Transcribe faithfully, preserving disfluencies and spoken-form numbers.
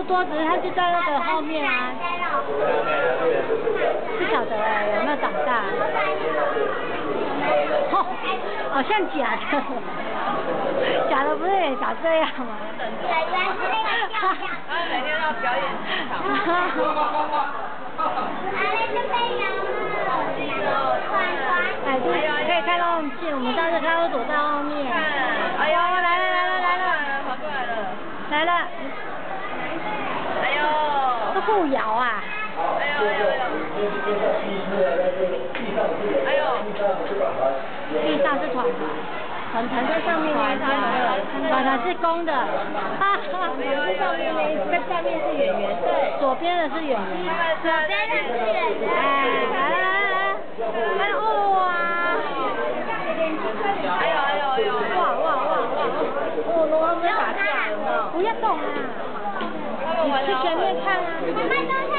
多，只是他就在那个后面啊。不晓得哎，有没有长大？哦，好像假的，假的不是也长这样吗？ 他每天要表演几场。 哎，对，可以看到近，我们上次看到躲在后面。 哎呦，来了来了来了，跑过来了。 来了。 哎呦。 都互咬啊。 哎呦哎呦哎呦。哎呦。 地上是团团，团团在上面那团团团是公的。哈哈。上面那在下面是圆圆，对。左边的是圆圆。 左边的是圆圆。 哎，来来来来，哎哦啊！ 哎呦哎呦哎呦！ 哇哇哇哇！哦，龙王没打架，有没有？不要动啊！你去前面看啊。